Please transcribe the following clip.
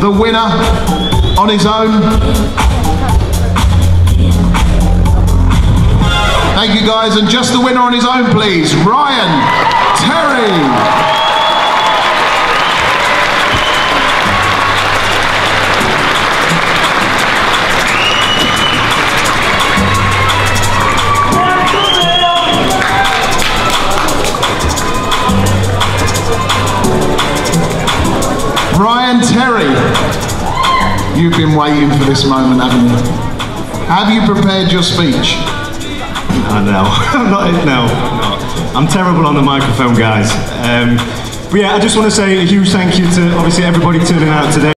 the winner on his own. Thank you guys, and just the winner on his own please, Ryan Terry. Ryan Terry, you've been waiting for this moment, haven't you? Have you prepared your speech? No, no. I'm terrible on the microphone, guys. But yeah, I just want to say a huge thank you to obviously everybody turning out today.